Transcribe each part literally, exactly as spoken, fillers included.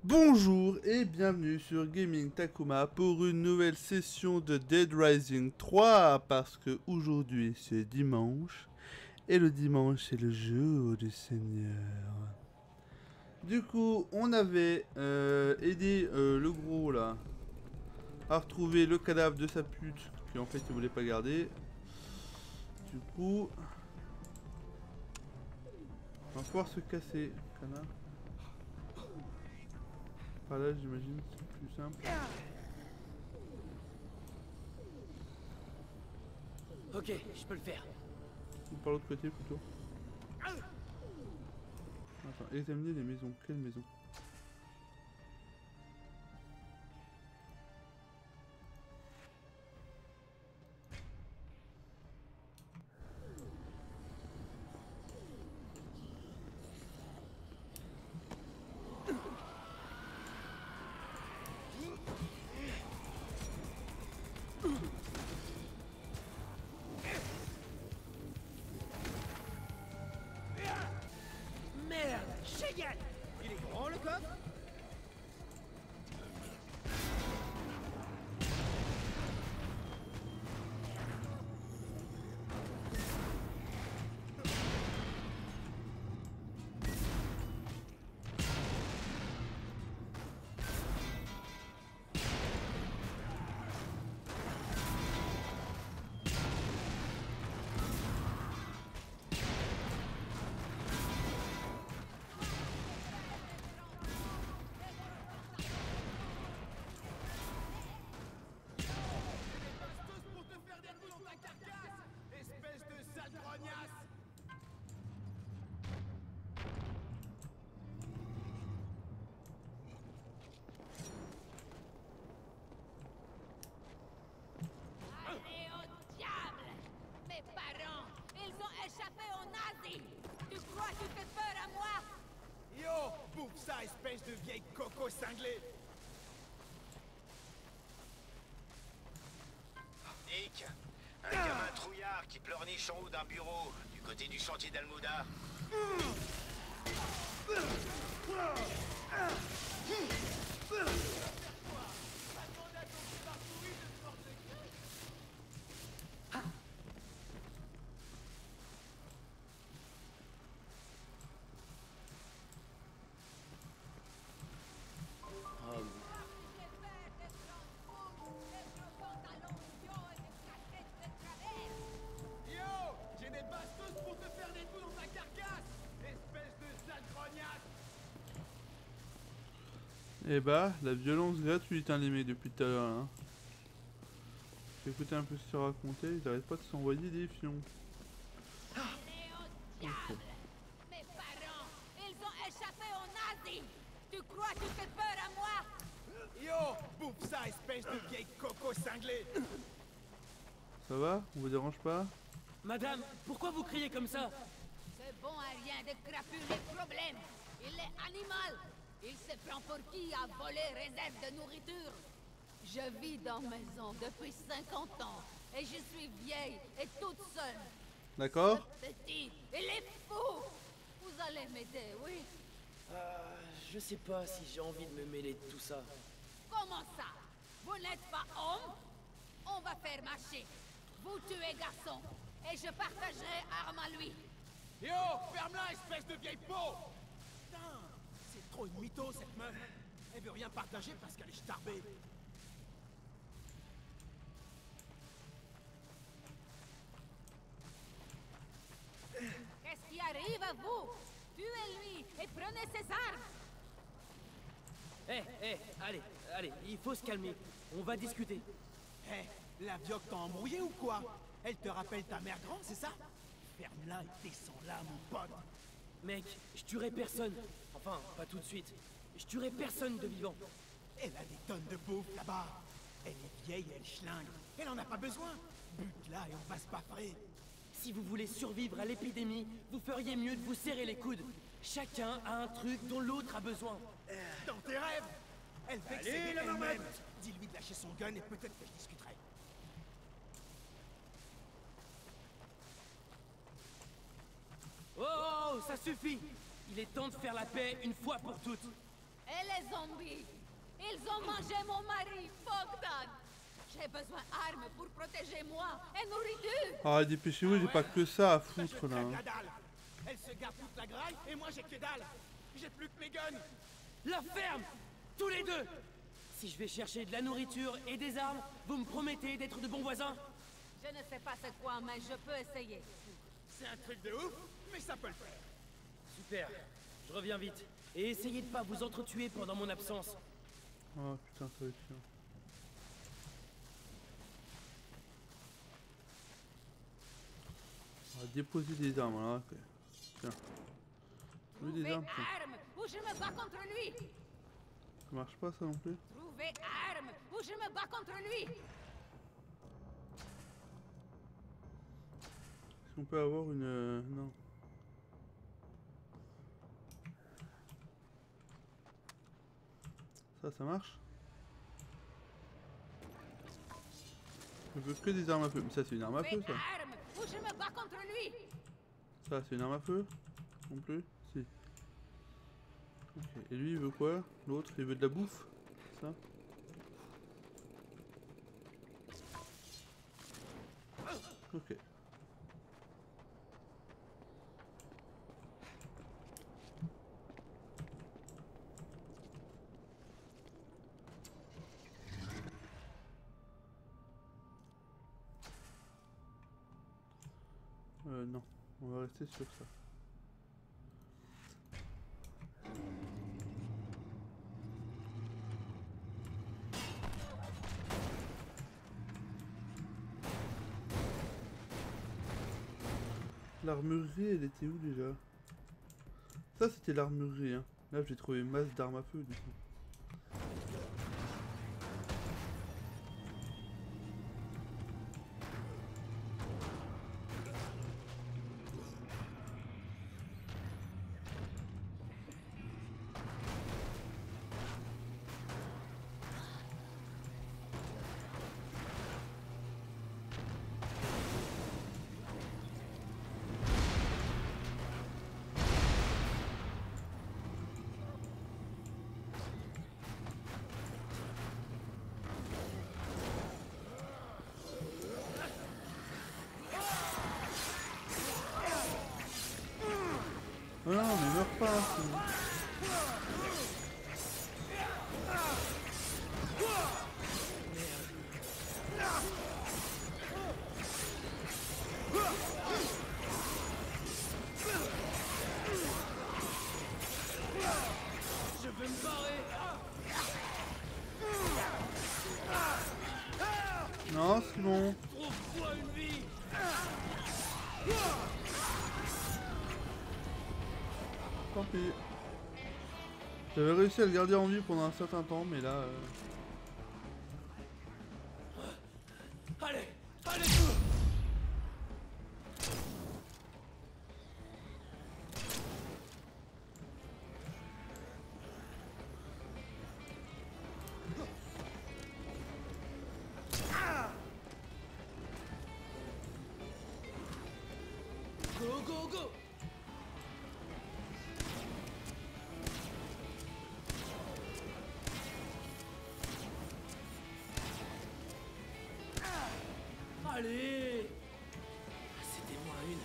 Bonjour et bienvenue sur Gaming Takuma pour une nouvelle session de Dead Rising trois parce que aujourd'hui c'est dimanche et le dimanche c'est le jour du Seigneur. Du coup on avait euh, aidé euh, le gros là à retrouver le cadavre de sa pute qui en fait il voulait pas garder. Du coup on va pouvoir se casser, canard. Par là j'imagine c'est plus simple. Ok, je peux le faire. Ou par l'autre côté plutôt. Attends, examiner les maisons. Quelle maison? Merde, Cheyenne! Il est grand le coffre? Pour te faire des coups dans ta carcasse, espèce de sale grognasse! Allez au diable! Mes parents, ils ont échappé aux nazis! Tu crois que tu fais peur à moi? Yo, bouffe ça, espèce de vieille coco cinglée! Nick, un gamin trouillard qui pleurniche en haut d'un bureau, du côté du chantier d'Almouda. Yo, j'ai des bastos pour te faire des coups dans ta carcasse, espèce de sale grognasse! Et bah, la violence gratuite, hein, les mecs, depuis tout à l'heure, hein. J'ai écouté un peu ce qu'ils racontaient, ils arrêtent pas de s'envoyer des fions. Allez au diable! Mes parents, ils ont échappé aux nazis! Tu crois que tu fais peur à moi? Yo, bouffe ça, espèce de vieille coco cinglée! Ça va? On vous dérange pas? Madame, pourquoi vous criez comme ça? C'est bon à rien de crapuler les problèmes! Il est animal! Il se prend pour qui à voler réserve de nourriture? Je vis dans maison depuis cinquante ans et je suis vieille et toute seule. D'accord? Petit, il est fou! Vous allez m'aider, oui? Euh, je sais pas si j'ai envie de me mêler de tout ça. Comment ça? Vous n'êtes pas homme? On va faire marcher. Vous tuez garçon et je partagerai arme à lui. Yo, ferme-la, espèce de vieille peau! Putain, c'est trop une mytho, cette meuf! Elle veut rien partager parce qu'elle est starbée. Qu'est-ce qui arrive à vous? Tuez-lui et prenez ses armes! Eh, eh, allez, allez, il faut se calmer. On va discuter. Eh, la vioque t'a embrouillé ou quoi? Elle te rappelle ta mère grande, c'est ça? Ferme-la et descends-la, mon pote! Mec, je tuerai personne. Enfin, pas tout de suite. Je tuerai personne de vivant. Elle a des tonnes de bouffe là-bas. Elle est vieille, elle schlingue. Elle en a pas besoin. Bute-la et on va se baffrer. Si vous voulez survivre à l'épidémie, vous feriez mieux de vous serrer les coudes. Chacun a un truc dont l'autre a besoin. Dans tes rêves! Elle veut Allez, excéder la elle-même. marmotte! Dis-lui de lâcher son gun et peut-être que je discuterai. Oh, oh, ça suffit! Il est temps de faire la paix une fois pour toutes. Et les zombies? Ils ont mangé mon mari, Bogdan. J'ai besoin d'armes pour protéger moi et nourriture. Ah, dépêchez-vous, j'ai pas que ça à foutre là. La dalle. Elle se garde toute la graille et moi j'ai que dalle. J'ai plus que mes guns. La ferme! Tous les deux! Si je vais chercher de la nourriture et des armes, vous me promettez d'être de bons voisins? Je ne sais pas c'est quoi, mais je peux essayer. C'est un truc de ouf, mais ça peut le faire. Super, je reviens vite. Et essayez de pas vous entretuer pendant mon absence. Oh putain, ça va être chiant. On va déposer des armes là. Okay. Tiens. Oui, des Trouvez armes. Tiens. armes ou je me bats contre lui. Ça marche pas ça non plus. Trouvez armes ou je me bats contre lui. Est-ce qu'on peut avoir une... Euh, non. Ça, ça marche? Je veux que des armes à feu. Mais ça, c'est une arme à feu, ça. Armes ou je me bats contre lui. Ça, c'est une arme à feu? Non plus? Si. Ok. Et lui, il veut quoi? L'autre, il veut de la bouffe? Ça? Ok. Euh, non. On va rester sur ça. L'armurerie, elle était où déjà? Ça, c'était l'armurerie, hein. Là, j'ai trouvé une masse d'armes à feu, du coup. Oh non, mais meurs pas. Je veux me barrer! Non, c'est bon. Trouve-moi une vie! Tant pis. J'avais réussi à le garder en vie pendant un certain temps, mais là... Euh... Allez! Allez! Go, go, go! Allez! C'était moi une.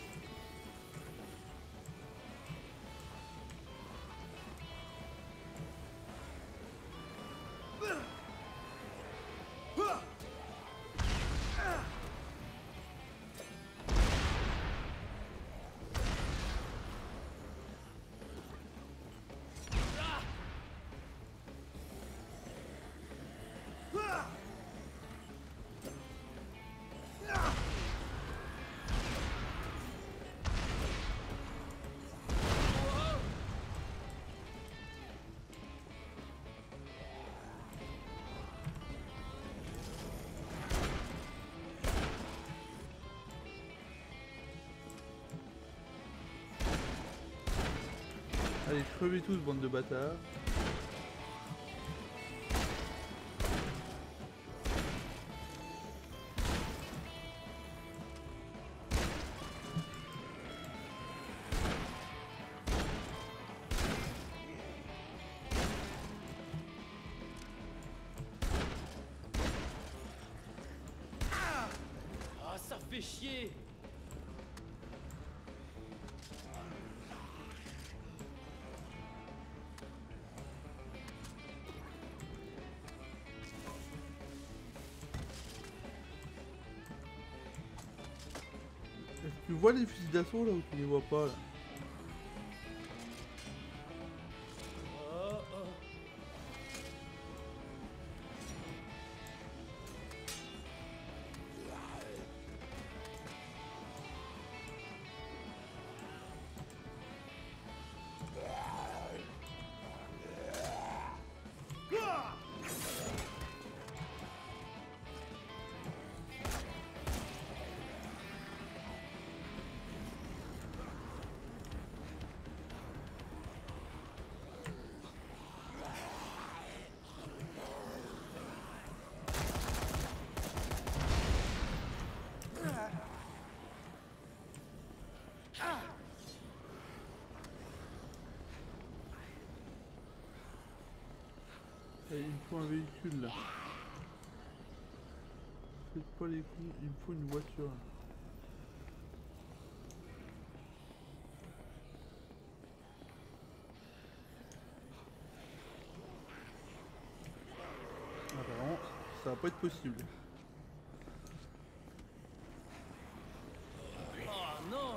Allez, crevez tous, bande de bâtards. fait chier. Est-ce que tu vois les fusils d'assaut là ou tu les vois pas là? Oh, oh. Et il me faut un véhicule là. Faites pas les coups, il me faut une voiture. Apparemment, ça va pas être possible. Oh non.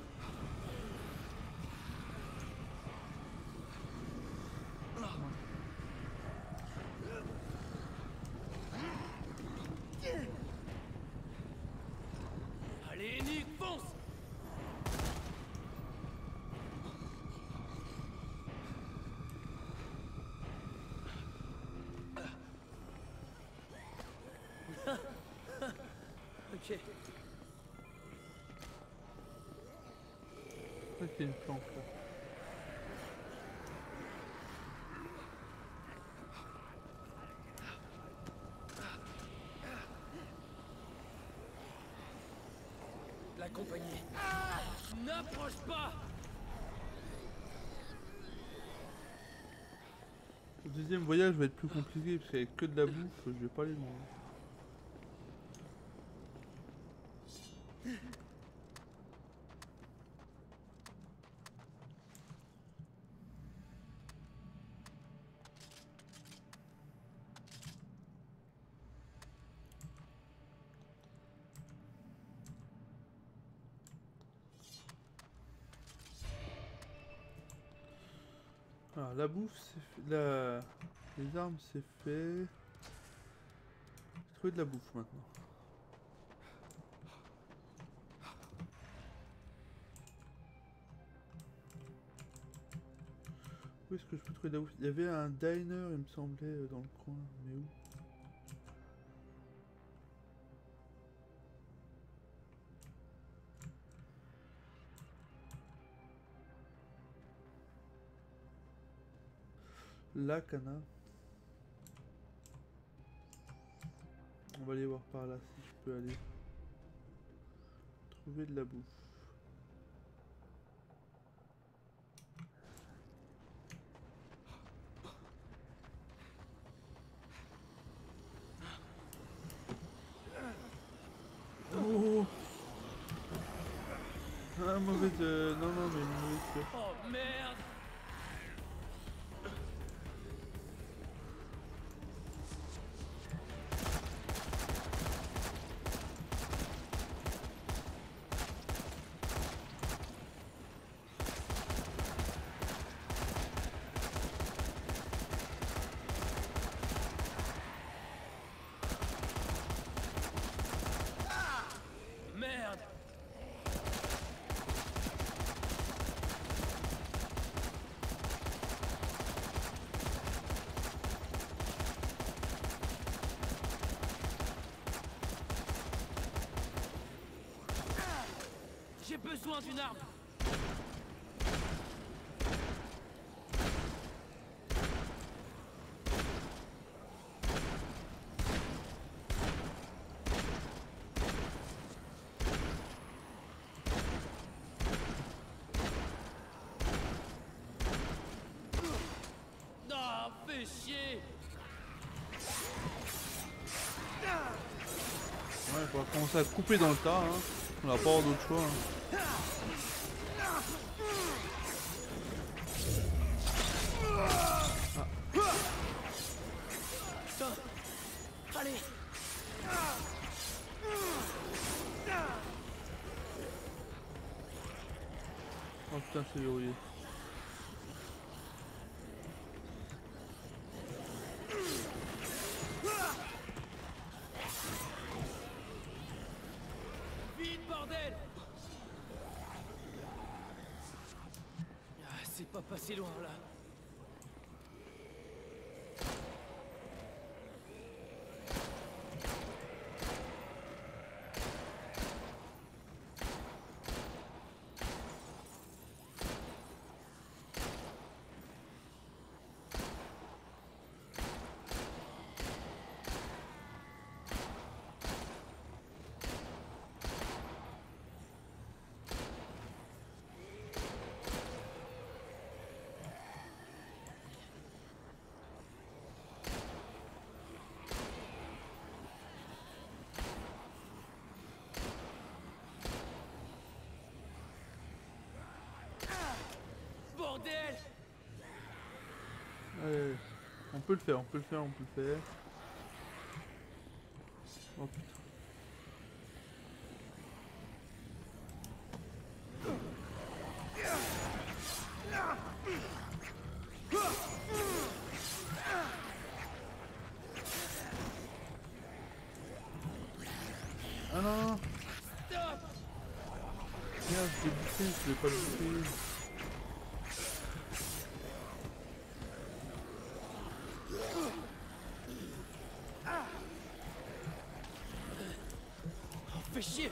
Allez, Nick, fonce. Ok. Ok, une planque là. L'accompagner. N'approche pas. Le deuxième voyage va être plus compliqué parce qu'avec que de la bouffe, je vais pas aller loin. Alors la bouffe c'est fait, la... les armes c'est fait. J'ai trouvé de la bouffe maintenant. Où est-ce que je peux trouver de la bouffe? Il y avait un diner il me semblait dans le coin, mais où? La cana. On va aller voir par là si je peux aller trouver de la bouffe. Oh, ah mauvaise euh, non non mais une mauvaise. Oh merde. Merde. J'ai besoin d'une arme. Ah, fais chier. Ouais, il faudra commencer à couper dans le tas, hein. On n'a pas d'autre choix. Hein. Putain. Allez. Oh putain, c'est verrouillé. Vite, bordel. Ah, c'est pas passé loin là. Bordel. Allez, on peut le faire, on peut le faire, on peut le faire. Oh putain. Ah non. Merde, je l'ai bouffé, je l'ai pas bouffé. Fais chier.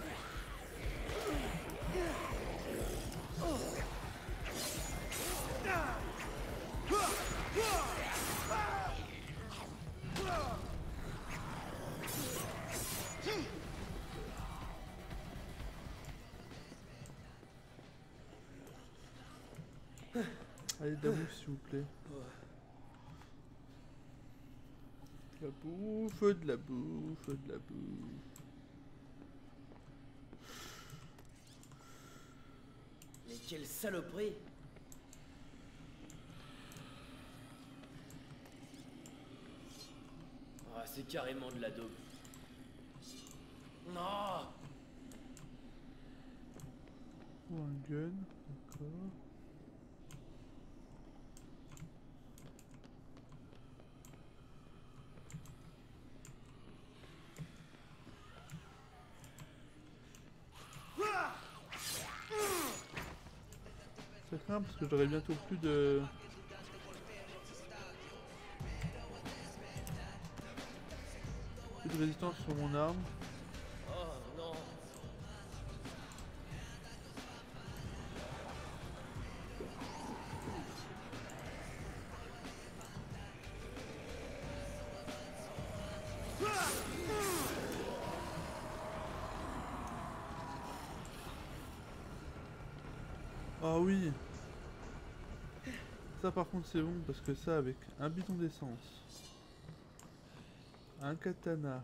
Allez, de la bouffe s'il vous plaît. De la bouffe, de la bouffe, de la bouffe. Mais quelle saloperie. Ah, c'est carrément de la daube. Non. Ou un gun, d'accord. Ça craint parce que j'aurai bientôt plus de... plus de résistance sur mon arme. Oh non. Ah oui. Ça par contre c'est bon parce que ça avec un bidon d'essence, un katana,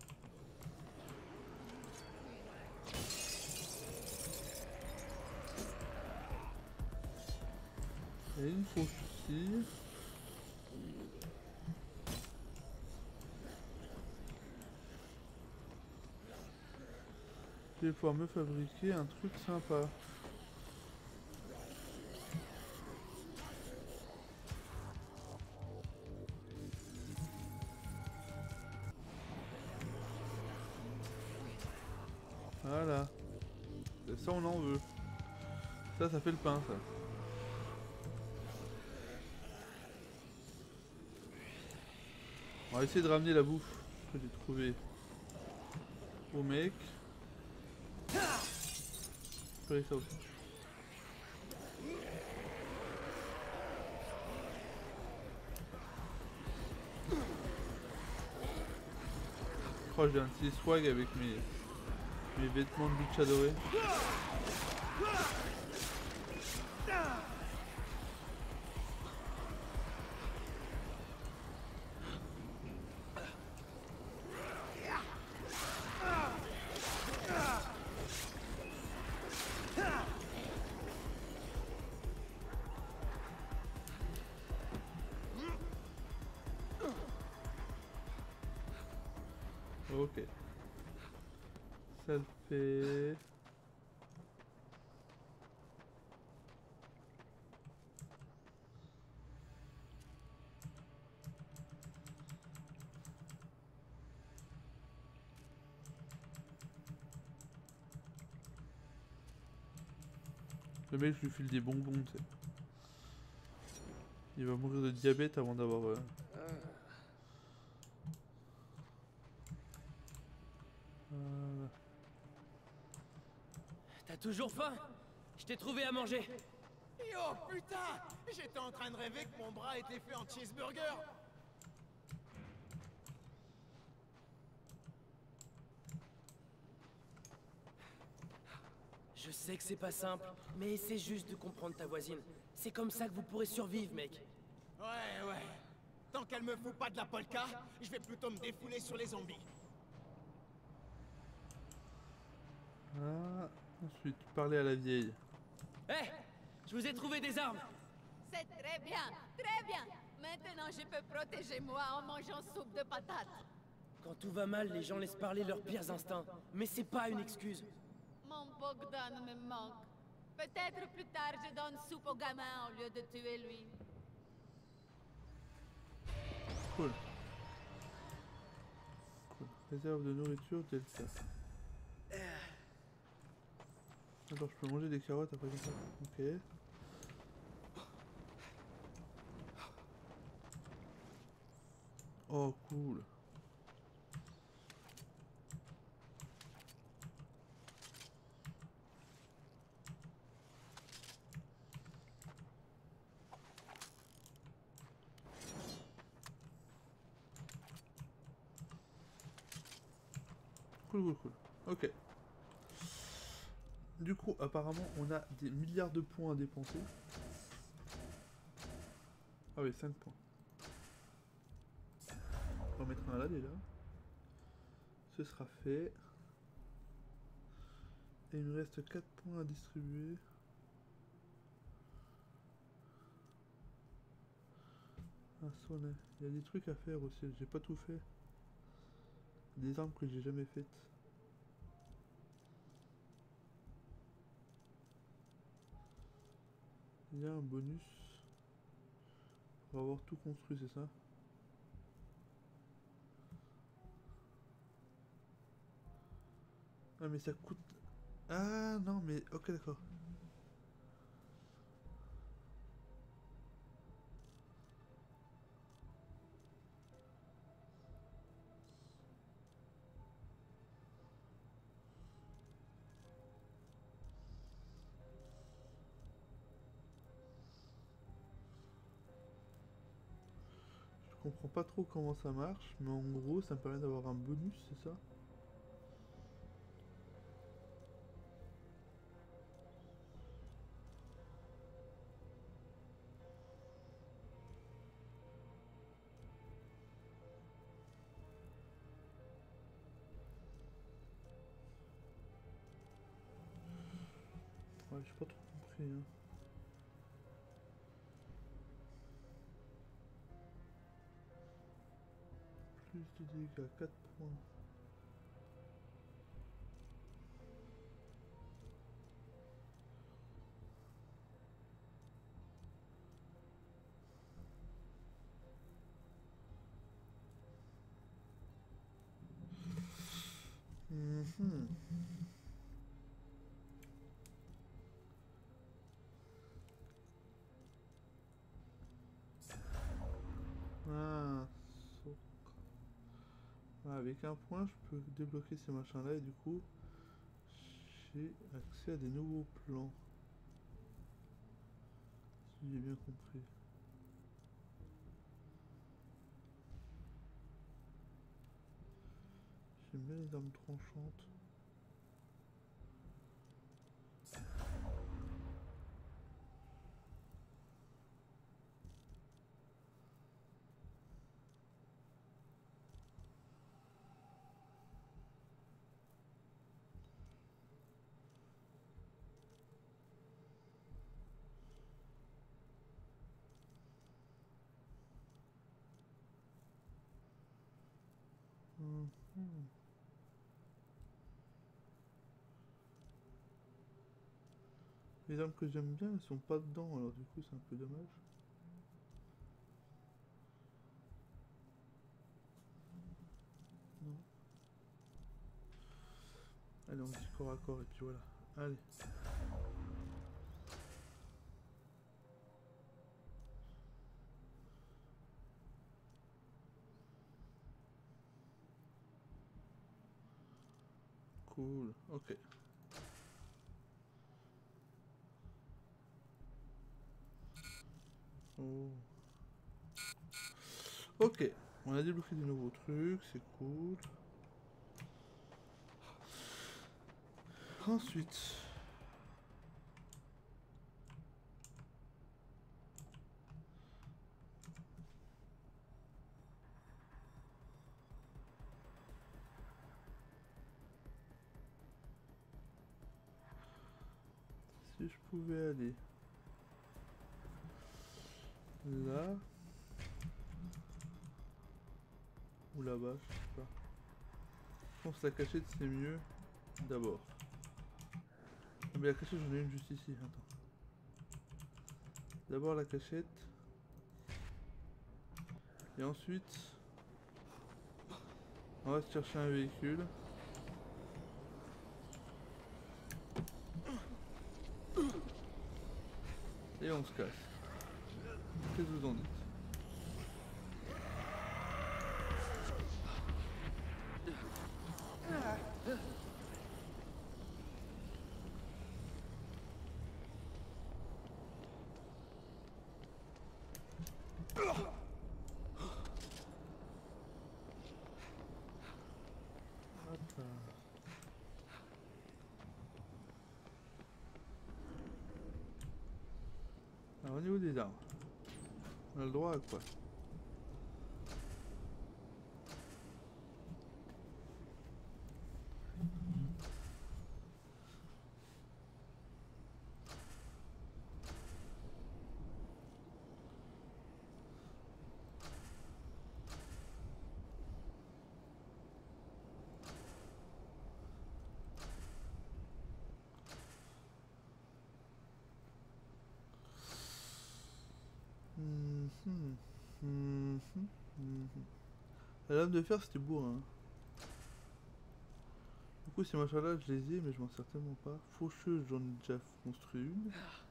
et une faucille. Je vais pouvoir me fabriquer un truc sympa. Voilà. Ça on en veut. Ça, ça fait le pain, ça. On va essayer de ramener la bouffe que j'ai trouvée au mec. Je peux aller ça aussi. Je crois que j'ai un petit swag avec mes, mes vêtements de luchadoré. Ok. Ça le fait. Le mec, je lui file des bonbons, tu sais. Il va mourir de diabète avant d'avoir... Euh... Voilà. T'as toujours faim? Je t'ai trouvé à manger. Yo, putain! J'étais en train de rêver que mon bras était fait en cheeseburger! Je sais que c'est pas simple, mais essaie juste de comprendre ta voisine. C'est comme ça que vous pourrez survivre, mec. Ouais, ouais. Tant qu'elle me fout pas de la polka, je vais plutôt me défouler sur les zombies. Ah, ensuite, parler à la vieille. Hé, je vous ai trouvé des armes. C'est très bien, très bien. Maintenant, je peux protéger moi en mangeant soupe de patates. Quand tout va mal, les gens laissent parler leurs pires instincts. Mais c'est pas une excuse. Mon Bogdan me manque. Peut-être plus tard, je donne soupe au gamin au lieu de tuer lui. Cool. Cool. Réserve de nourriture Delta. Attends, je peux manger des carottes après comme ça. Ok. Oh, cool. Cool, cool, cool. Ok. Du coup, apparemment, on a des milliards de points à dépenser. Ah oui, cinq points. On va en mettre un là déjà. Ce sera fait. Et il me reste quatre points à distribuer. Ah, ça, on a... Il y a des trucs à faire aussi. J'ai pas tout fait. Des armes que j'ai jamais faites. Il y a un bonus pour avoir tout construit, c'est ça? Ah mais ça coûte... Ah non mais... Ok d'accord. Je comprends pas trop comment ça marche, mais en gros ça me permet d'avoir un bonus, c'est ça? Ouais, j'ai pas trop compris. Hein. Plus de dégâts, quatre points. Mhm. Ah, so- ah, avec un point, je peux débloquer ces machins-là et du coup, j'ai accès à des nouveaux plans. Si j'ai bien compris. J'aime bien les armes tranchantes. Mhm. Les armes que j'aime bien, elles sont pas dedans, alors du coup c'est un peu dommage. Non. Allez, on dit corps à corps et puis voilà. Allez. Cool, ok. Oh. Ok, on a débloqué des nouveaux trucs, c'est cool. Ensuite... Si je pouvais aller là ou là-bas, je sais pas. Je pense que la cachette c'est mieux d'abord. Ah mais la cachette j'en ai une juste ici, attends. D'abord la cachette. Et ensuite on va chercher un véhicule. Et on se casse. Qu'est-ce que vous en dites? Hop là. Alors au niveau des armes, on a le droit à quoi? Mmh, mmh, mmh, mmh. La lame de fer c'était beau hein. Du coup ces machins là je les ai mais je m'en sers tellement pas. Faucheuse j'en ai déjà construit une.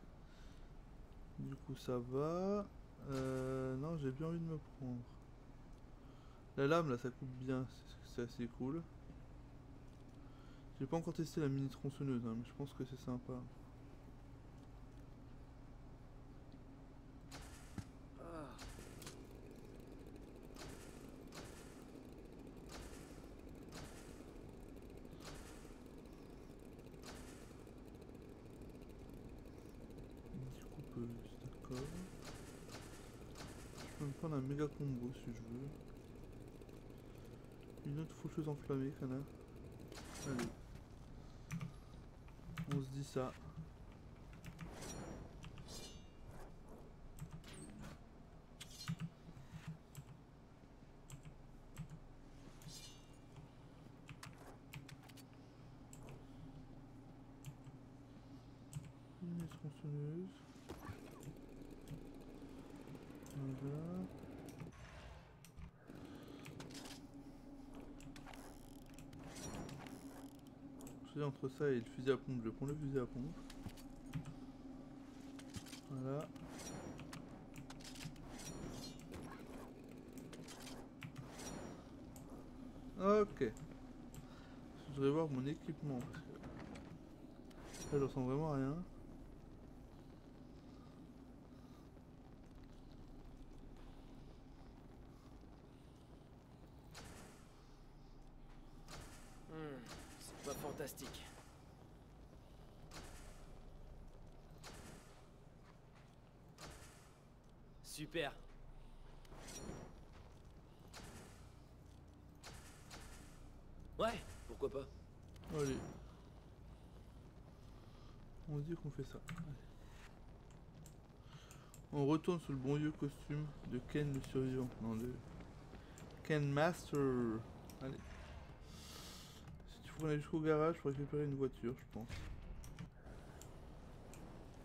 Du coup ça va. Euh, non j'ai bien envie de me prendre. La lame là ça coupe bien, c'est assez cool. J'ai pas encore testé la mini tronçonneuse hein, mais je pense que c'est sympa. D'accord. Je peux me prendre un méga combo si je veux. Une autre faucheuse enflammée, connard. Allez. On se dit ça. Une tronçonneuse. Voilà. Je sais entre ça et le fusil à pompe, je prends le fusil à pompe. Voilà. Ok. Je voudrais voir mon équipement parce que là je ressens vraiment rien. Hmm, c'est pas fantastique. Super. Ouais, pourquoi pas. Allez. On se dit qu'on fait ça. Allez. On retourne sur le bon vieux costume de Ken le survivant. Non, de Ken Master. Allez. Il faut qu'on aille jusqu'au garage pour récupérer une voiture, je pense.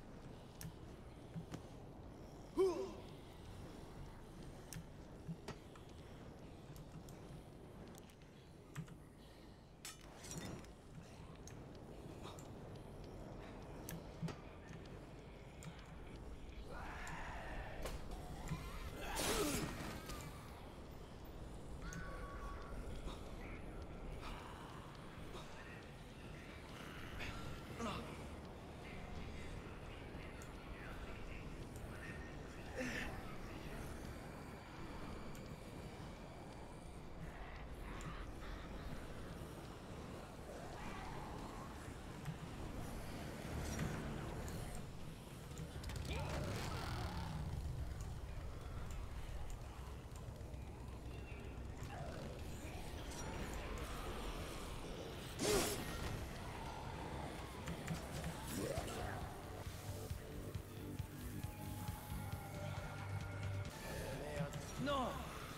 Non.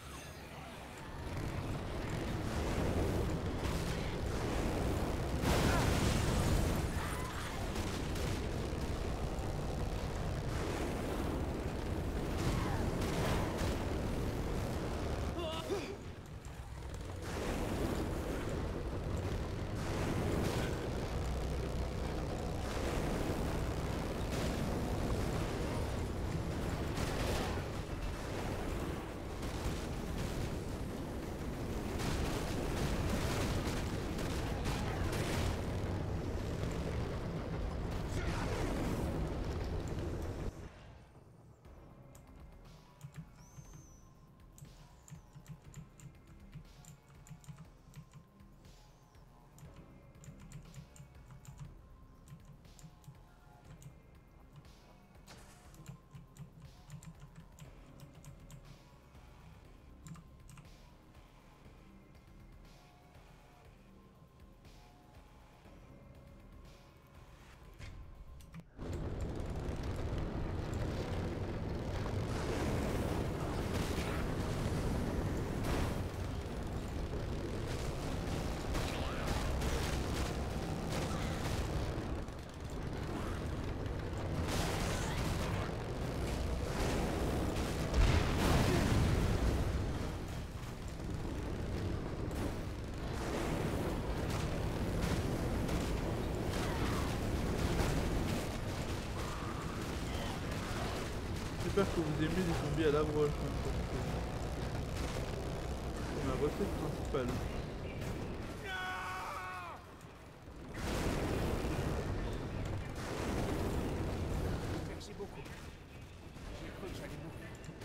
J'espère que vous aimez les zombies à la broche. Hein, c'est ma recette principale. Merci beaucoup. J'ai cru que j'allais mourir.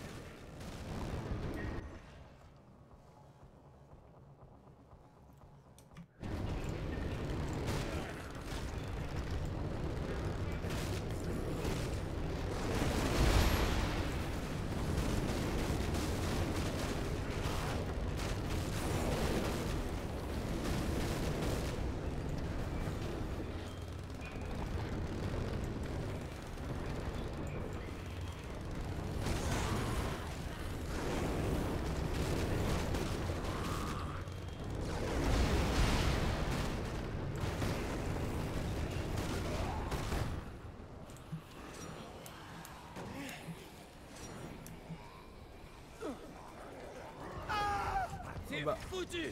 C'est bah. foutu.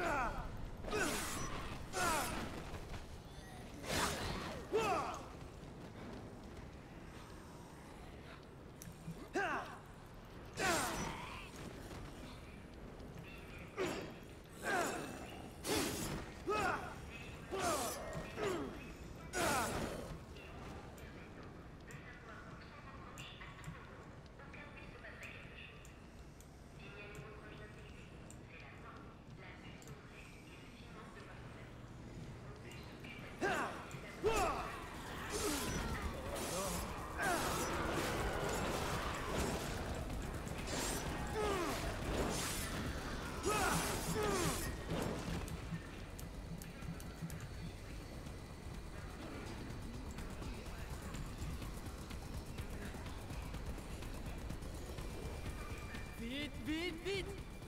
Vite, vite, vite.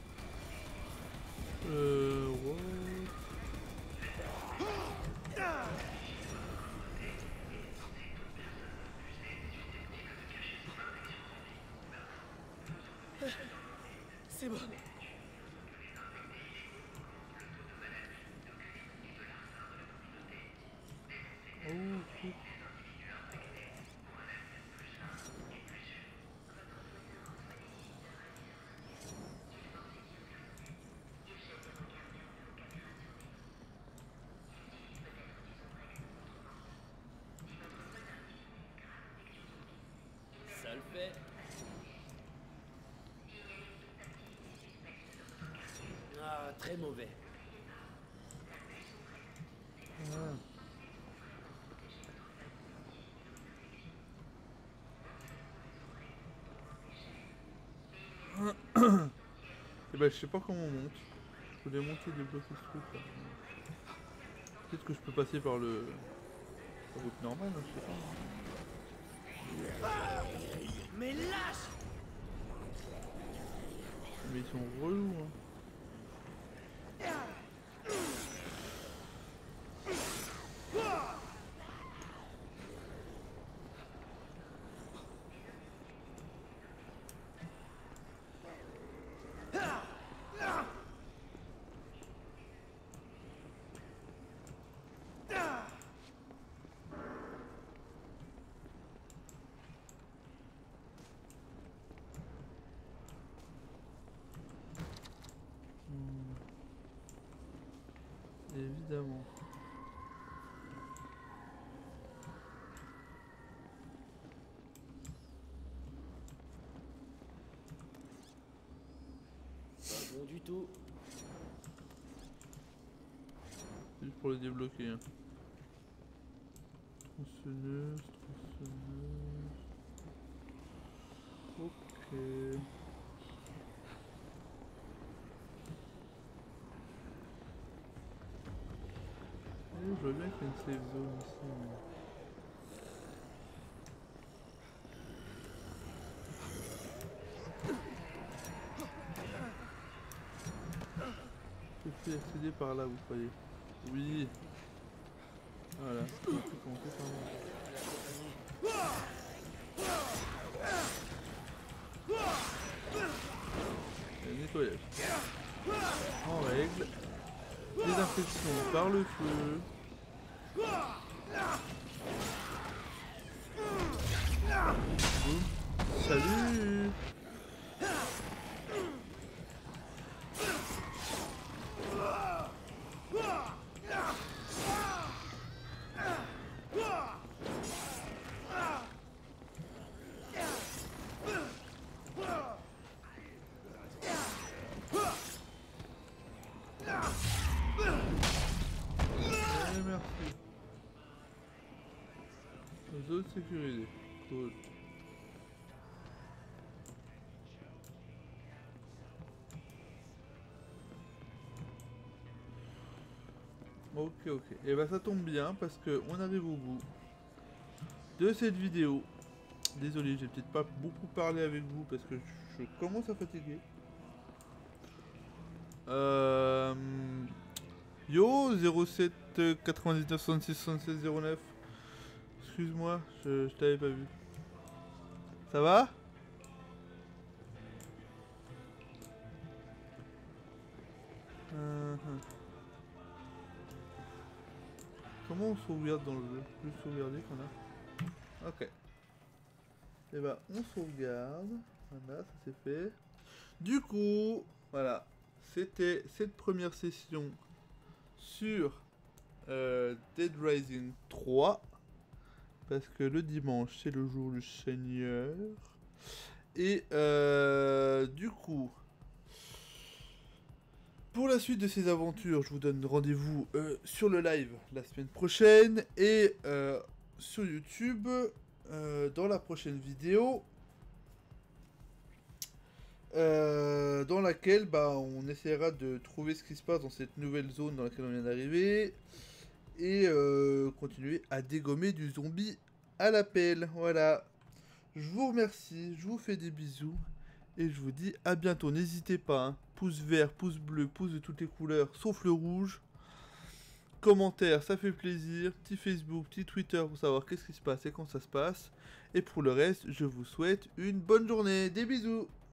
Euh... What? C'est bon. Oh, cool. Ça le fait. Ah, très mauvais. Et bah je sais pas comment on monte. Je voulais monter débloquer ce truc là. Peut-être que je peux passer par le... la route normale, hein, je sais pas. Mais lâche. mais ils sont relous, hein. Évidemment. Pas bon du tout. Juste pour les débloquer. Hein. Tronçonneuse, tronçonneuse. Ok. Je vois bien qu'il y a une safe zone ici. Mais... je peux accéder par là, vous croyez? Oui. Voilà. On peut commencer par là. Et le nettoyage. En règle. Désinfection par le feu. Boum. Salut. Et merci. Zone sécurisée. Cool. Ok, ok. Et bah ça tombe bien parce que on arrive au bout de cette vidéo. Désolé, j'ai peut-être pas beaucoup parlé avec vous parce que je commence à fatiguer. Euh... Yo, zéro sept quatre-vingt-dix-neuf soixante-six soixante-seize zéro neuf. Excuse-moi, je, je t'avais pas vu. Ça va? euh... Comment on sauvegarde dans le jeu? Plus sauvegarder qu'on a. Ok. Et bah on sauvegarde. Voilà, ça c'est fait. Du coup, voilà. C'était cette première session sur euh, Dead Rising trois. Parce que le dimanche c'est le jour du Seigneur. Et euh, du coup, pour la suite de ces aventures, je vous donne rendez-vous euh, sur le live la semaine prochaine. Et euh, sur YouTube, euh, dans la prochaine vidéo. Euh, dans laquelle bah, on essaiera de trouver ce qui se passe dans cette nouvelle zone dans laquelle on vient d'arriver et euh, continuer à dégommer du zombie à la pelle. Voilà. Je vous remercie, je vous fais des bisous et je vous dis à bientôt. N'hésitez pas, hein. Pouce vert, pouce bleu, pouce de toutes les couleurs sauf le rouge. Commentaires, ça fait plaisir. Petit Facebook, petit Twitter pour savoir qu'est-ce qui se passe et quand ça se passe. Et pour le reste, je vous souhaite une bonne journée. Des bisous.